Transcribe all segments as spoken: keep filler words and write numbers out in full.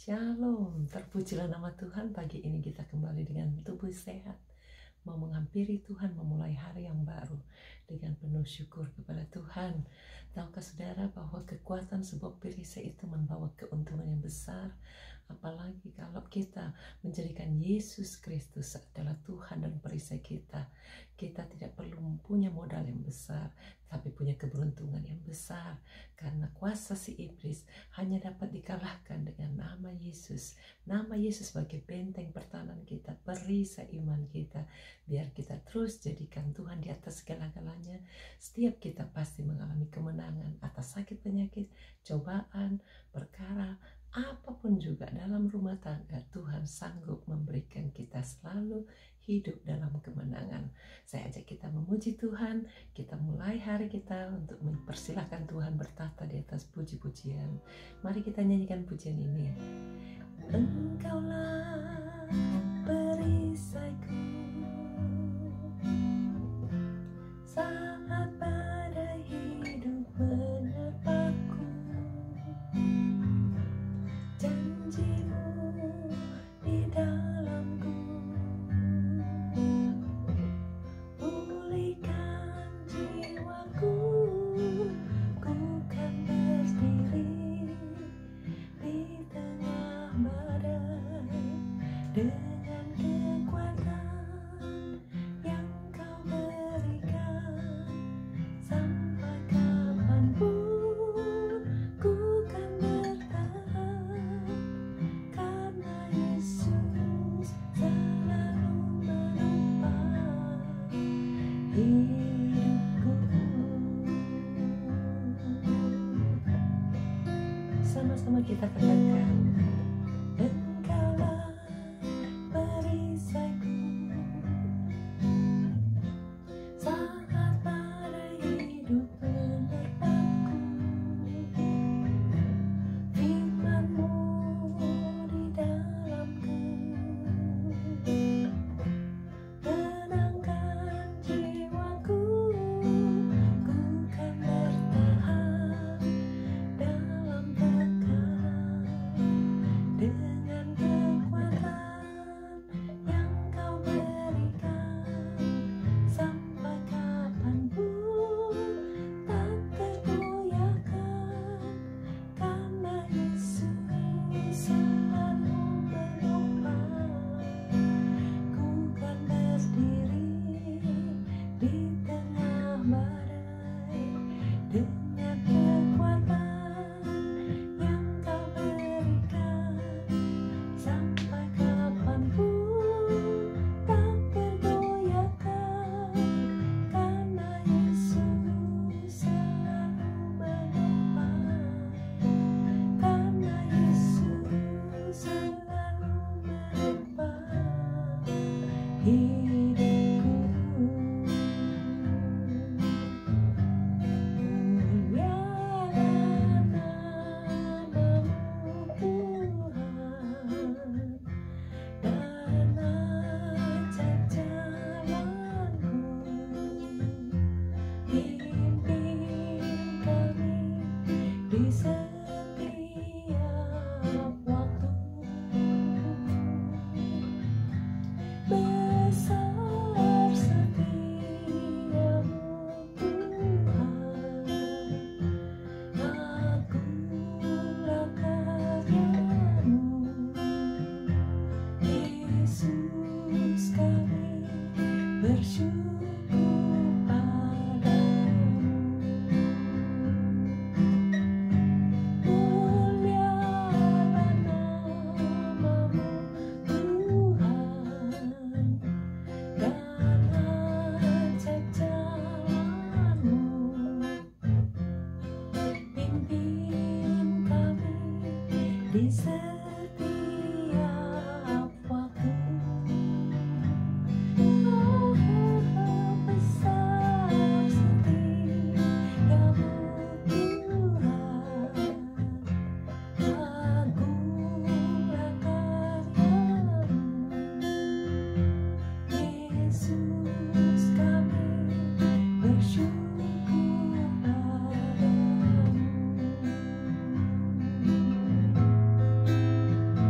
Shalom, terpujilah nama Tuhan. Pagi ini kita kembali dengan tubuh sehat, mau menghampiri Tuhan, memulai hari yang baru dengan penuh syukur kepada Tuhan. Tahukah saudara bahwa kekuatan sebuah perisai itu membawa keuntungan yang besar, apalagi kalau kita menjadikan Yesus Kristus adalah Tuhan dan perisai kita. Kita tidak perlu mempunyai modal yang besar, tapi punya keberuntungan yang besar, karena kuasa si iblis hanya dapat dikalahkan dengan nama Yesus. Nama Yesus sebagai benteng pertahanan kita, perisai iman kita, biar kita terus jadikan Tuhan di atas segala-galanya. Setiap kita pasti mengalami kemenangan atas sakit penyakit, cobaan, perkara, apapun juga dalam rumah tangga. Tuhan sanggup memberikan kita selalu hidup dalam kemenangan. Saya ajak kita memuji Tuhan. Kita mulai hari kita untuk mempersilahkan Tuhan bertata di atas puji-pujian. Mari kita nyanyikan pujian ini. Engkaulah perisaiku saat badai hidup menerpaku. Janjimu di dalamku, pulihkan jiwaku. Ku kan berdiri di tengah badai dengan kekuatan yang Kau berikan. Sampai kapanpun ku kan bertahan, karena Yesus selalu menopang hidupku. Sama-sama kita katakan, Engkaulah perisaiku saat badai hidup menerpaku. Firman-Mu di dalamku, tenangkan jiwaku. Ku kan bertahan dalam tekanan dengan kekuatan yang Kau berikan. Sampai kapanpun tak tergoyahkan, karena Yesus selalu menopang. Ku kan berdiri di tengah badai dengan kekuatan yang Kau berikan. Sampai kapanpun tak tergoyahkan, karena Yesus selalu menopang. Karena Yesus selalu menopang hidupku. Mulialah nama-Mu Tuhan, dan ajak jalanku. Pimpin kami di setiap waktu. Besar setiamu Tuhan, agunglah karya-Mu. Yesus, kami bersyukur padamu. Mulialah nama-Mu Tuhan, dan ajak jalan-Mu. Pimpin kami di setiap waktu. Oh, besar setiamu Tuhan, agunglah karya-Mu. Yesus, kami bersyukur padamu.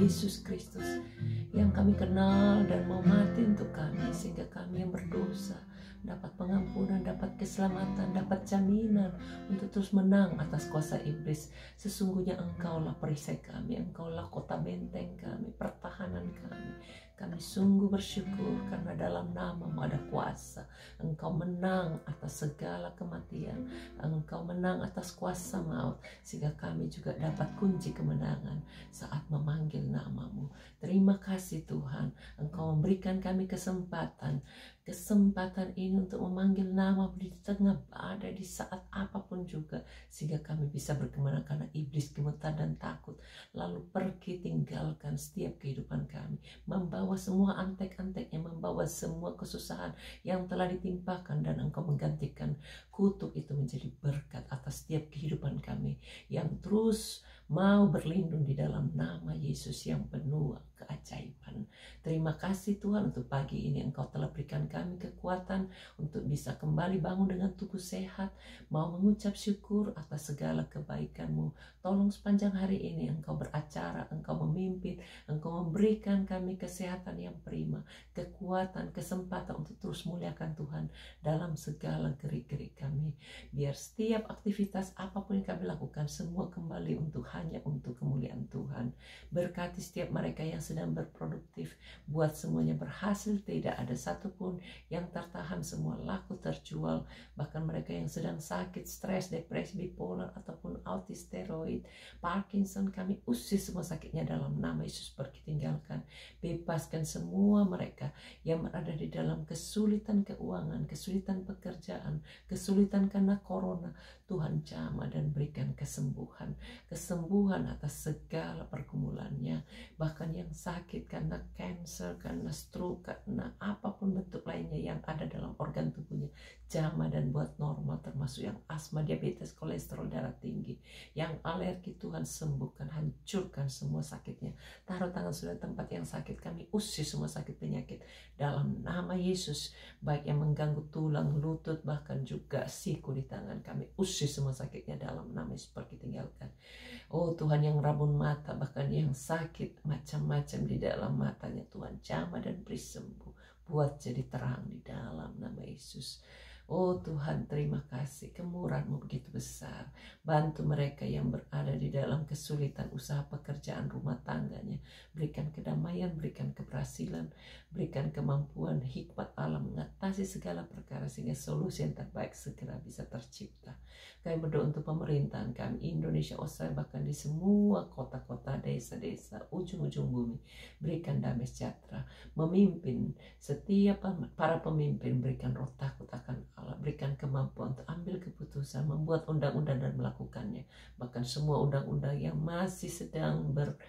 Yesus Kristus yang kami kenal dan mau mati untuk kami, sehingga kami yang berdosa dapat pengampunan, dapat keselamatan, dapat jaminan untuk terus menang atas kuasa iblis. Sesungguhnya Engkaulah perisai kami, Engkaulah kota benteng kami, pertahanan kami. Kami sungguh bersyukur karena dalam nama-Mu ada kuasa. Engkau menang atas segala kematian, Engkau menang atas kuasa maut, sehingga kami juga dapat kunci kemenangan saat memanggil nama-Mu. Terima kasih Tuhan, Engkau memberikan kami kesempatan Kesempatan ini untuk memanggil nama di tengah ada di saat apapun juga, sehingga kami bisa berkemenangan karena iblis gemetar dan takut lalu pergi tinggalkan setiap kehidupan kami, membawa semua antek-anteknya, membawa semua kesusahan yang telah ditimpakan, dan Engkau menggantikan kutuk itu menjadi berkat atas setiap kehidupan kami yang terus mau berlindung di dalam nama Yesus yang penuh keajaiban. Terima kasih Tuhan untuk pagi ini Engkau telah berikan kami kekuatan untuk bisa kembali bangun dengan tubuh sehat, mau mengucap syukur atas segala kebaikan-Mu. Tolong sepanjang hari ini Engkau beracara, Engkau memimpin, Engkau memberikan kami kesehatan yang prima, kekuatan, kesempatan untuk terus muliakan Tuhan dalam segala gerik-gerik kami. Biar setiap aktivitas apapun yang kami lakukan semua kembali untuk hanya untuk kemuliaan Tuhan. Berkati setiap mereka yang sedang berproduktif, buat semuanya berhasil, tidak ada satupun yang tertahan, semua laku terjual. Bahkan mereka yang sedang sakit, stres, depresi, bipolar, ataupun autis, steroid, Parkinson, kami usir semua sakitnya dalam nama Yesus. Pergi tinggalkan, bebaskan semua mereka yang berada di dalam kesulitan keuangan, kesulitan pekerjaan, kesulitan karena corona. Tuhan jamah dan berikan kesembuhan, kesembuhan atas segala pergumulannya. Bahkan yang sakit karena cancer, karena stroke, karena apapun bentuk lainnya yang ada dalam organ tubuhnya, jamah dan buat normal, termasuk yang asma, diabetes, kolesterol darah tinggi, yang alergi. Tuhan sembuhkan, hancurkan semua sakitnya. Taruh tangan sudah tempat yang sakit, kami usir semua sakit penyakit dalam nama Yesus. Baik yang mengganggu tulang, lutut, bahkan juga siku di tangan, kami usir semua sakitnya dalam nama Yesus. Pergi tinggalkan. Oh Tuhan, yang rabun mata, bahkan yang sakit macam-macam di dalam matanya, Tuhan jamah dan beri sembuh, buat jadi terang di dalam nama Yesus. Oh Tuhan, terima kasih, kemurahan-Mu begitu besar. Bantu mereka yang berada di dalam kesulitan usaha pekerjaan rumah tangganya. Berikan kedamaian, berikan keberhasilan, berikan kemampuan, hikmat Allah mengatasi segala perkara, sehingga solusi yang terbaik segera bisa tercipta. Kami berdoa untuk pemerintahan kami, Indonesia, Australia, bahkan di semua kota-kota, desa-desa, ujung-ujung bumi. Berikan damai sejahtera, memimpin setiap para pemimpin, berikan roh takut akan Allah, berikan kemampuan untuk ambil keputusan, membuat undang-undang dan melakukannya. Bahkan semua undang-undang yang masih sedang ber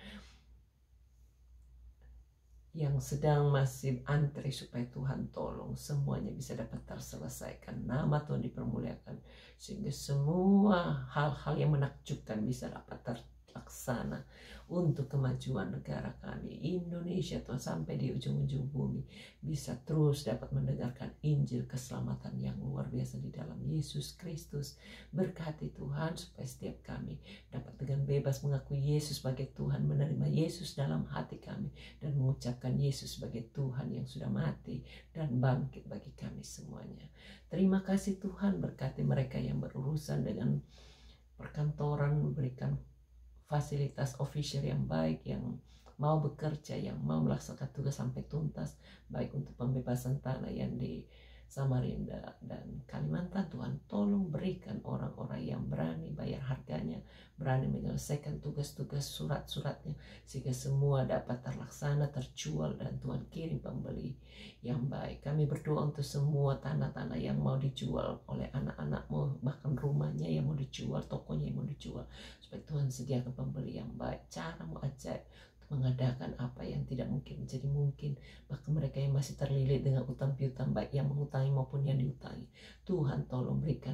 yang sedang masih antri, supaya Tuhan tolong semuanya bisa dapat terselesaikan, nama Tuhan dipermuliakan, sehingga semua hal-hal yang menakjubkan bisa dapat terlaksana untuk kemajuan negara kami Indonesia, Tuhan, sampai di ujung-ujung bumi bisa terus dapat mendengarkan Injil keselamatan yang luar biasa di dalam Yesus Kristus. Berkati Tuhan supaya setiap kami dapat dengan bebas mengakui Yesus sebagai Tuhan, menerima Yesus dalam hati kami, dan mengucapkan Yesus sebagai Tuhan yang sudah mati dan bangkit bagi kami semuanya. Terima kasih Tuhan, berkati mereka yang berurusan dengan perkantoran, memberikan fasilitas official yang baik, yang mau bekerja, yang mau melaksanakan tugas sampai tuntas, baik untuk pembebasan tanah yang di Samarinda dan Kalimantan. Tuhan tolong berikan orang-orang yang berani bayar harganya, berani menyelesaikan tugas-tugas surat-suratnya, sehingga semua dapat terlaksana, terjual, dan Tuhan kirim pembeli yang baik. Kami berdoa untuk semua tanah-tanah yang mau dijual oleh anak-anakmu, bahkan rumahnya yang mau dijual, tokonya yang mau dijual, supaya Tuhan sediakan pembeli yang baik. Cara-Mu ajaib mengadakan apa yang tidak mungkin menjadi mungkin. Bahkan mereka yang masih terlilit dengan utang piutang, baik yang mengutangi maupun yang diutangi, Tuhan tolong berikan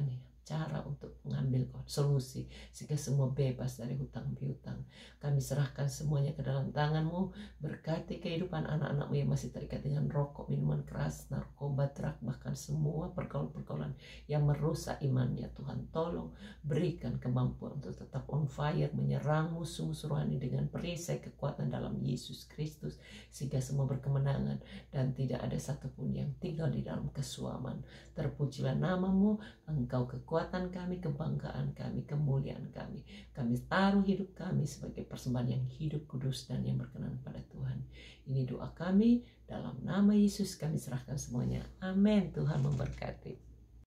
cara untuk mengambil solusi sehingga semua bebas dari hutang piutang. Kami serahkan semuanya ke dalam tangan-Mu. Berkati kehidupan anak-anak-Mu yang masih terikat dengan rokok, minuman keras, narkoba, drug, bahkan semua pergaulan-pergaulan yang merusak imannya. Tuhan, tolong berikan kemampuan untuk tetap on fire, menyerang musuh-musuh rohani dengan perisai kekuatan dalam Yesus Kristus, sehingga semua berkemenangan dan tidak ada satupun yang tinggal di dalam kesuaman. Terpujilah nama-Mu, Engkau kekuatan kami, kebanggaan kami, kemuliaan kami. Kami taruh hidup kami sebagai persembahan yang hidup, kudus, dan yang berkenan pada Tuhan. Ini doa kami, dalam nama Yesus kami serahkan semuanya. Amin. Tuhan memberkati.